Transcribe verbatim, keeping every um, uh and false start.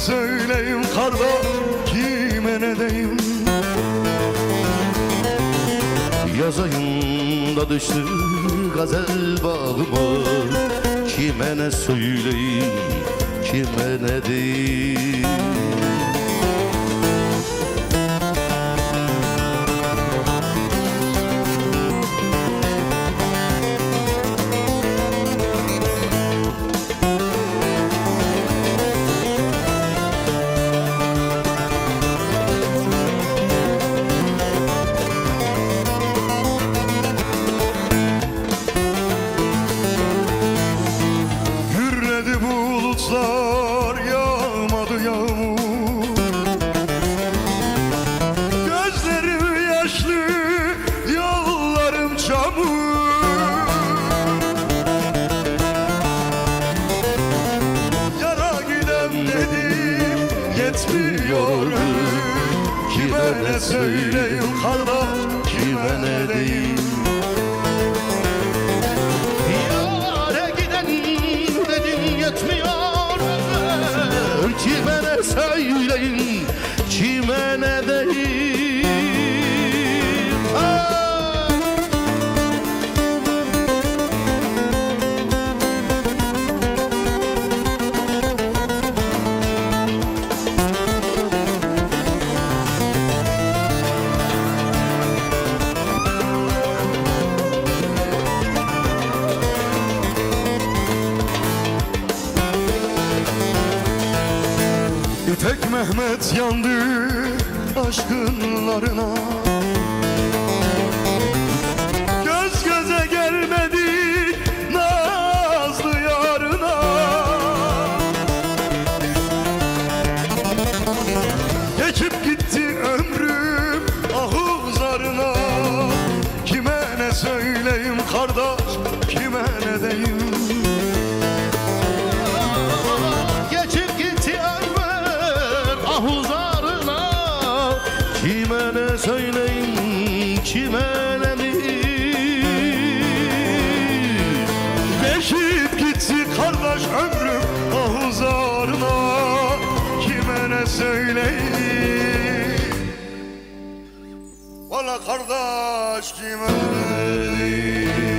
söyleyeyim kardeş, kime ne deyim? Yaz ayında düştü gazel bağıma, kime ne söyleyeyim, kime ne diyeyim? Bulutlar yağmadı yağmur, gözlerim yaşlı, yollarım çamur. Yara gidem dedim yetmiyor, kime ne söyleyeyim kardeş, kime ne diyeyim? Kime ne söyleyin, kime ne deyim? Tek Mehmet yandı aşkınlarına, göz göze gelmedik nazlı yarına. Geçip gitti ömrüm ahuzarına, kime ne söyleyeyim kardeş, kime ne deyim? Ahuzarına, kime ne söyleyeyim, kime ne diyeyim? Geçip gitti kardeş ömrüm ahuzarına, kime ne söyleyeyim? Valla kardeş, kime ne diyeyim?